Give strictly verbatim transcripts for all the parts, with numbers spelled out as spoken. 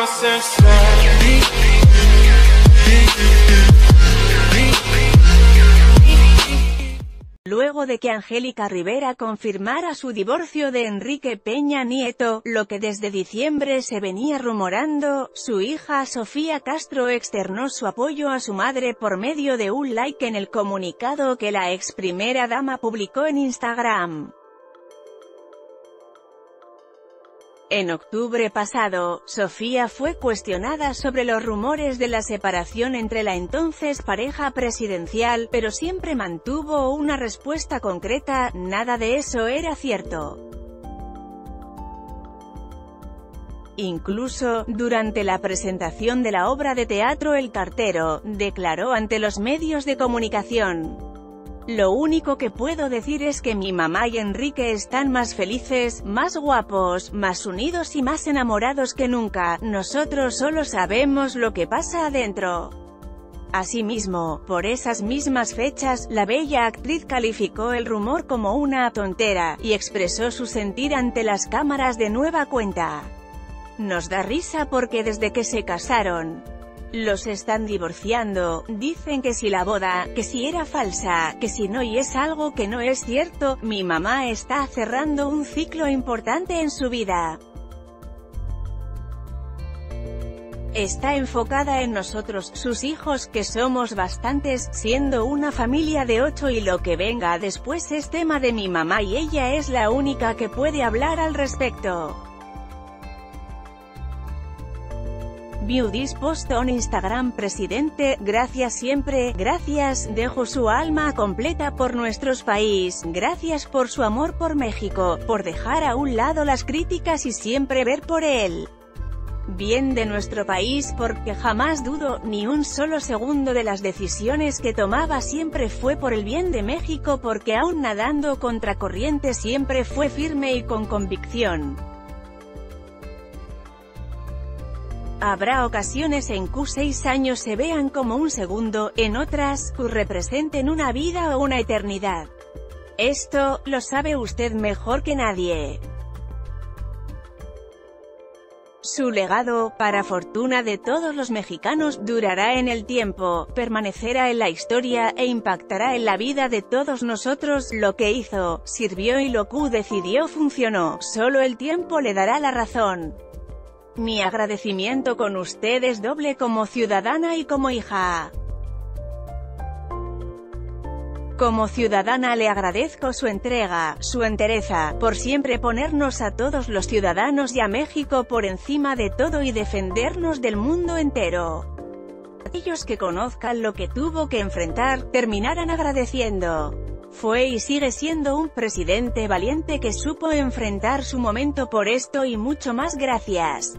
Luego de que Angélica Rivera confirmara su divorcio de Enrique Peña Nieto, lo que desde diciembre se venía rumorando, su hija Sofía Castro externó su apoyo a su madre por medio de un like en el comunicado que la ex primera dama publicó en Instagram. En octubre pasado, Sofía fue cuestionada sobre los rumores de la separación entre la entonces pareja presidencial, pero siempre mantuvo una respuesta concreta: nada de eso era cierto. Incluso, durante la presentación de la obra de teatro El cartero, declaró ante los medios de comunicación: "Lo único que puedo decir es que mi mamá y Enrique están más felices, más guapos, más unidos y más enamorados que nunca. Nosotros solo sabemos lo que pasa adentro". Asimismo, por esas mismas fechas, la bella actriz calificó el rumor como una tontera, y expresó su sentir ante las cámaras de nueva cuenta. "Nos da risa porque desde que se casaron, los están divorciando, dicen que si la boda, que si era falsa, que si no, y es algo que no es cierto. Mi mamá está cerrando un ciclo importante en su vida. Está enfocada en nosotros, sus hijos, que somos bastantes, siendo una familia de ocho, y lo que venga después es tema de mi mamá y ella es la única que puede hablar al respecto". View this post on Instagram. Presidente, gracias siempre, gracias, dejo su alma completa por nuestro país, gracias por su amor por México, por dejar a un lado las críticas y siempre ver por él bien de nuestro país, porque jamás dudo, ni un solo segundo de las decisiones que tomaba, siempre fue por el bien de México, porque aún nadando contra corriente siempre fue firme y con convicción. Habrá ocasiones en que seis años se vean como un segundo, en otras, que representen una vida o una eternidad. Esto, lo sabe usted mejor que nadie. Su legado, para fortuna de todos los mexicanos, durará en el tiempo, permanecerá en la historia, e impactará en la vida de todos nosotros. Lo que hizo, sirvió, y lo que decidió funcionó. Solo el tiempo le dará la razón. Mi agradecimiento con usted es doble, como ciudadana y como hija. Como ciudadana le agradezco su entrega, su entereza, por siempre ponernos a todos los ciudadanos y a México por encima de todo y defendernos del mundo entero. Aquellos que conozcan lo que tuvo que enfrentar, terminarán agradeciendo. Fue y sigue siendo un presidente valiente que supo enfrentar su momento. Por esto y mucho más, gracias.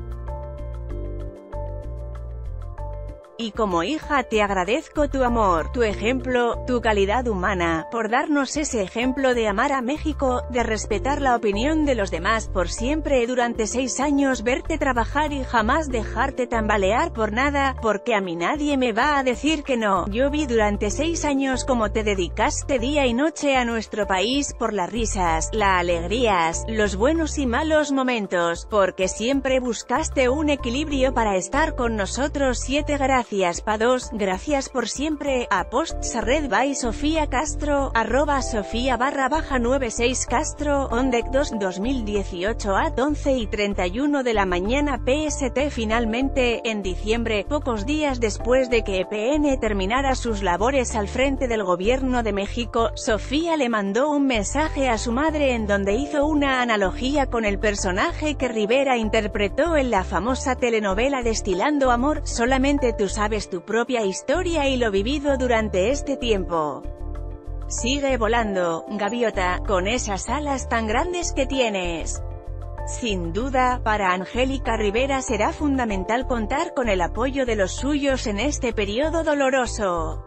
Y como hija te agradezco tu amor, tu ejemplo, tu calidad humana, por darnos ese ejemplo de amar a México, de respetar la opinión de los demás, por siempre durante seis años verte trabajar y jamás dejarte tambalear por nada, porque a mí nadie me va a decir que no. Yo vi durante seis años cómo te dedicaste día y noche a nuestro país, por las risas, las alegrías, los buenos y malos momentos, porque siempre buscaste un equilibrio para estar con nosotros. Siete Gracias. Gracias pa dos, gracias por siempre. A posts a red by Sofía Castro, arroba Sofía barra baja noventa y seis Castro, Ondec dos, dos mil dieciocho a once y treinta y uno de la mañana P S T. Finalmente, en diciembre, pocos días después de que E P N terminara sus labores al frente del gobierno de México, Sofía le mandó un mensaje a su madre en donde hizo una analogía con el personaje que Rivera interpretó en la famosa telenovela Destilando Amor. Solamente tú sabes tu propia historia y lo vivido durante este tiempo. Sigue volando, gaviota, con esas alas tan grandes que tienes. Sin duda, para Angélica Rivera será fundamental contar con el apoyo de los suyos en este periodo doloroso.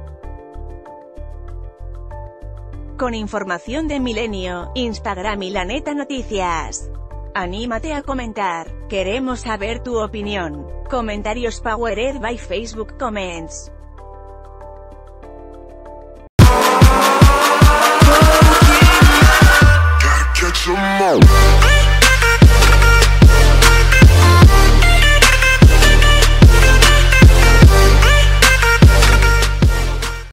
Con información de Milenio, Instagram y La Neta Noticias. Anímate a comentar. Queremos saber tu opinión. Comentarios powered by Facebook Comments. Gotta catch 'em all.